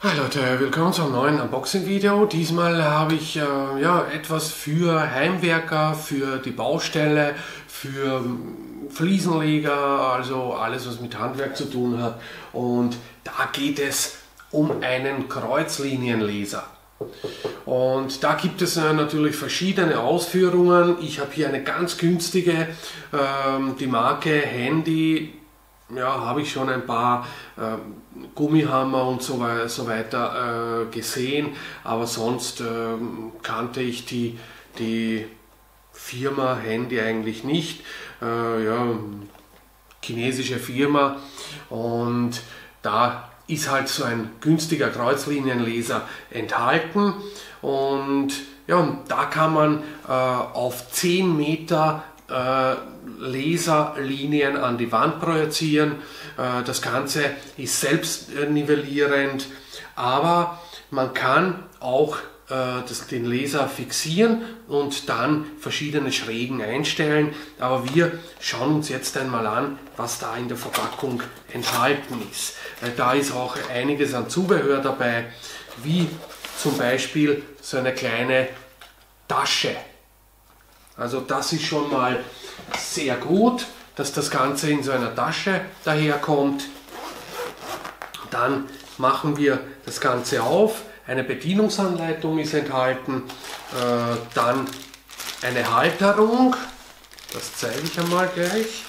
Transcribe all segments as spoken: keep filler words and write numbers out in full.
Hi Leute, willkommen zum neuen Unboxing-Video. Diesmal habe ich äh, ja, etwas für Heimwerker, für die Baustelle, für Fliesenleger, also alles was mit Handwerk zu tun hat. Und da geht es um einen Kreuzlinienleser. Und da gibt es äh, natürlich verschiedene Ausführungen. Ich habe hier eine ganz günstige, ähm, die Marke Handy. Ja, habe ich schon ein paar äh, Gummihammer und so, we so weiter äh, gesehen, aber sonst äh, kannte ich die, die Firma Handy eigentlich nicht. Äh, ja, chinesische Firma, und da ist halt so ein günstiger Kreuzlinienleser enthalten, und ja, und da kann man äh, auf zehn Meter äh, Laserlinien an die Wand projizieren. Äh, das Ganze ist selbstnivellierend, aber man kann auch äh, das, den Laser fixieren und dann verschiedene Schrägen einstellen. Aber wir schauen uns jetzt einmal an, was da in der Verpackung enthalten ist. Äh, da ist auch einiges an Zubehör dabei, wie zum Beispiel so eine kleine Tasche. Also das ist schon mal sehr gut, dass das Ganze in so einer Tasche daherkommt. Dann machen wir das Ganze auf. Eine Bedienungsanleitung ist enthalten. Äh, dann eine Halterung. Das zeige ich einmal gleich.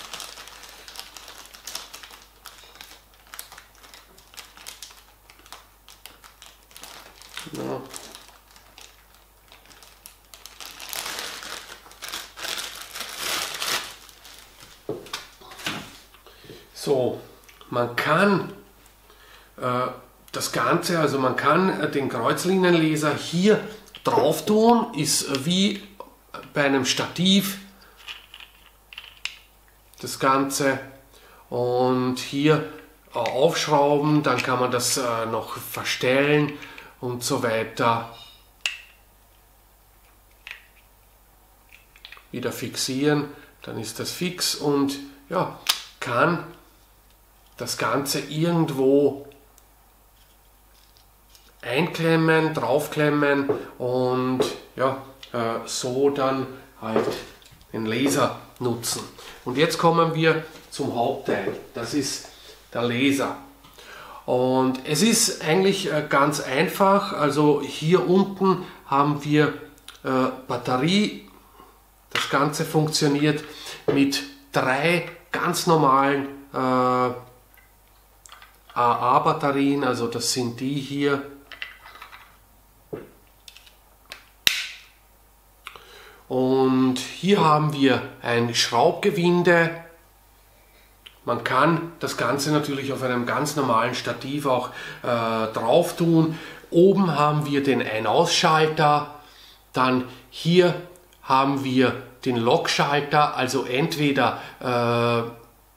Ja. So, man kann äh, das Ganze, also man kann äh, den Kreuzlinienleser hier drauf tun, ist wie bei einem Stativ das Ganze, und hier äh, aufschrauben, dann kann man das äh, noch verstellen und so weiter. Wieder fixieren, dann ist das fix, und ja, kann das Ganze irgendwo einklemmen, draufklemmen und ja, äh, so dann halt den Laser nutzen. Und jetzt kommen wir zum Hauptteil. Das ist der Laser. Und es ist eigentlich äh, ganz einfach. Also hier unten haben wir äh, Batterie. Das Ganze funktioniert mit drei ganz normalen äh, A A-Batterien, also das sind die hier. Und hier haben wir ein Schraubgewinde. Man kann das Ganze natürlich auf einem ganz normalen Stativ auch äh, drauf tun. Oben haben wir den Ein-Aus-Schalter. Dann hier haben wir den Lockschalter, also entweder äh,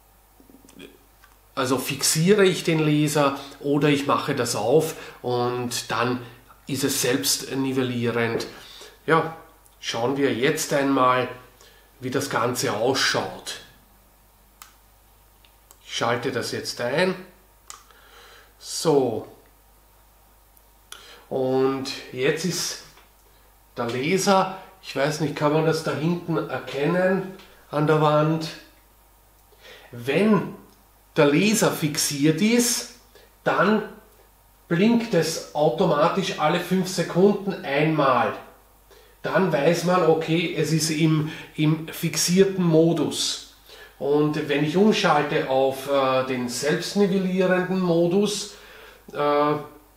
Also fixiere ich den Laser oder ich mache das auf und dann ist es selbst nivellierend. Ja, schauen wir jetzt einmal, wie das Ganze ausschaut. Ich schalte das jetzt ein. So. Und jetzt ist der Laser, ich weiß nicht, kann man das da hinten erkennen an der Wand? Wenn der Laser fixiert ist, dann blinkt es automatisch alle fünf Sekunden einmal. Dann weiß man, okay, es ist im, im fixierten Modus. Und wenn ich umschalte auf äh, den selbstnivellierenden Modus, äh,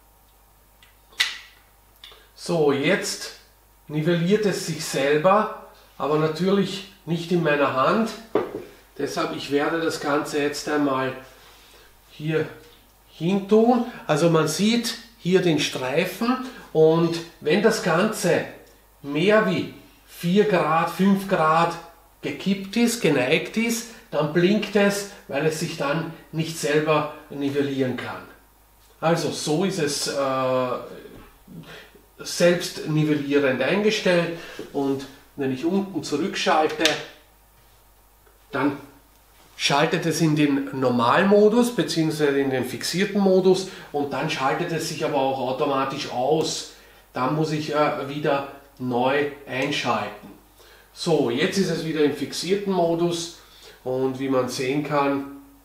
so, jetzt nivelliert es sich selber, aber natürlich nicht in meiner Hand. Deshalb, ich werde das Ganze jetzt einmal hier hin tun. Also man sieht hier den Streifen, und wenn das Ganze mehr wie vier Grad, fünf Grad gekippt ist, geneigt ist, dann blinkt es, weil es sich dann nicht selber nivellieren kann. Also so ist es äh, selbst nivellierend eingestellt, und wenn ich unten zurückschalte, dann schaltet es in den Normalmodus bzw. in den fixierten Modus und dann schaltet es sich aber auch automatisch aus. Dann muss ich äh, wieder neu einschalten. So, jetzt ist es wieder im fixierten Modus und wie man sehen kann,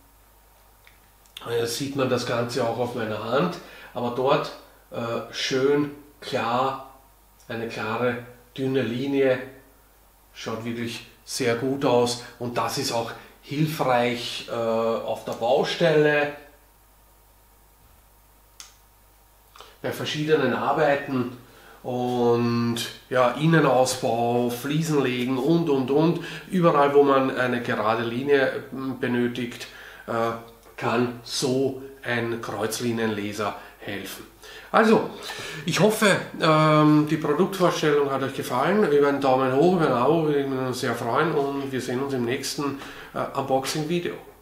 äh, sieht man das Ganze auch auf meiner Hand, aber dort äh, schön klar, eine klare, dünne Linie, schaut wirklich sehr gut aus und das ist auch hilfreich äh, auf der Baustelle, bei verschiedenen Arbeiten und ja, Innenausbau, Fliesen legen und und und. Überall, wo man eine gerade Linie benötigt, äh, kann so ein Kreuzlinienleser helfen. Also, ich hoffe, ähm, die Produktvorstellung hat euch gefallen. Über einen Daumen hoch, über ein Abo würde ich mich sehr freuen und wir sehen uns im nächsten äh, Unboxing-Video.